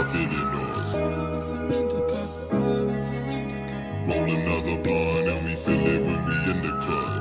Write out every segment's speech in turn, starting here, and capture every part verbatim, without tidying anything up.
my feeling noise. Roll another blunt and we feel it when we in the club.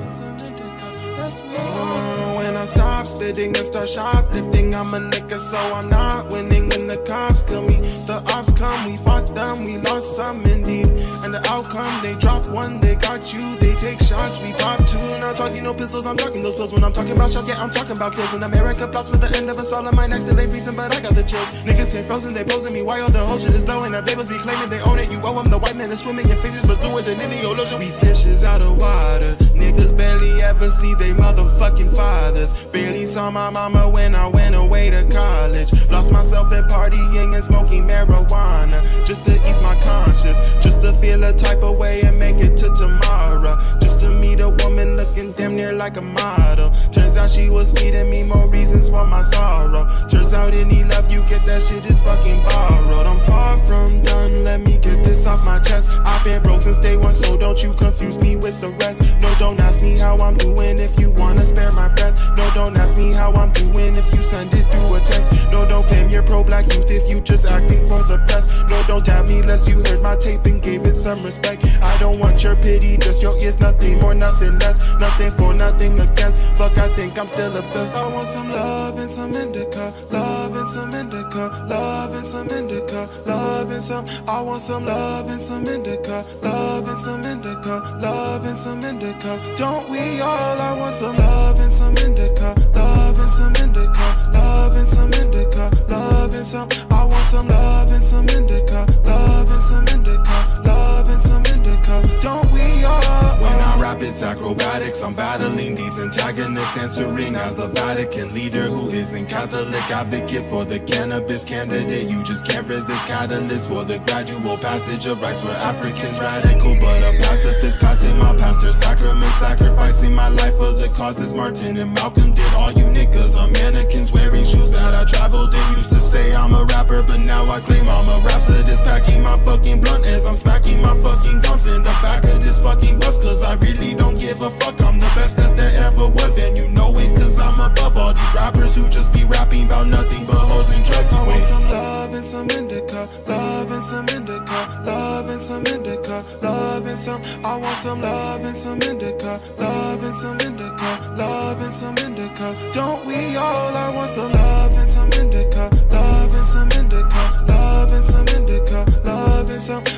Uh, when I stop spitting and start shoplifting, I'm a nigga, so I'm not winning. When the cops kill me, the ops come, we fought them, we lost some indeed. And the outcome, they drop one, they got you, they take shots, we pop two. Not talking no pistols, I'm talking those pills. When I'm talking about shots, yeah, I'm talking about kills. In America, plots for the end of us all on my next delay freezing, but I got the chills. Niggas stay frozen, they posing me while the whole shit is blowing up. Labels be claiming they own it, you owe them. The white man is swimming in faces, but doing than any illusion. We fishes out of water, niggas barely ever see they motherfucking fathers. Barely saw my mama when I went away to college. Lost myself in partying and smoking marijuana, just to ease my conscience, just to feel a type of way and make it to tomorrow. Just to meet a woman looking damn near like a model. Turns out she was feeding me more reasons for my sorrow. Turns out any love you get, that shit is fucking borrowed. I'm far from done, let me get this off my chest. I've been broke since day one, so don't you confuse me with the rest. No, don't ask me how I'm doing if you wanna spare my breath. No, don't ask me how I'm doing if you send it through a text. No, don't claim you're pro-black youth if you just acting for the press. No, don't doubt me lest you heard my tape and gave it some respect. I don't want your pity, just your ears, nothing more, nothing less. Nothing for, nothing against. Fuck, I think I'm still obsessed. I want some love and some indica, love and some indica, love and some indica, love and some. I want some love and some indica, love and some indica, love and some indica. Don't we all? I want some love and some indica, love and some indica, love and some indica, love and some. I want some love and some indica, love and some indica, love and some indica. Don't we all? When I rap, it's acrobatics. I'm battling these antagonists, answering as the Vatican leader who isn't Catholic. Advocate for the cannabis candidate. You just can't resist catalyst for the gradual passage of rights for Africans. Radical but a pacifist, passing my pastor sacrament, sacrificing my life for the causes Martin and Malcolm did. All you niggas are mannequins wearing shoes that I traveled in. Used to say I'm a rapper, but now I claim I'm a rhapsodist. Packing my fucking blunt as I'm smacking my fucking gums in the back of this fucking bus. Cause I really don't give a fuck. I'm the best that there ever was, and you know it. Cause I'm above all these rappers who just be rapping about nothing but hoes and drugs. I want some love and some indica, love and some indica, love and some indica, love and some. I want some love and some indica, love and some indica, love and some indica. Don't we all? I want some love and some indica, love and some indica, love and some indica, love and some.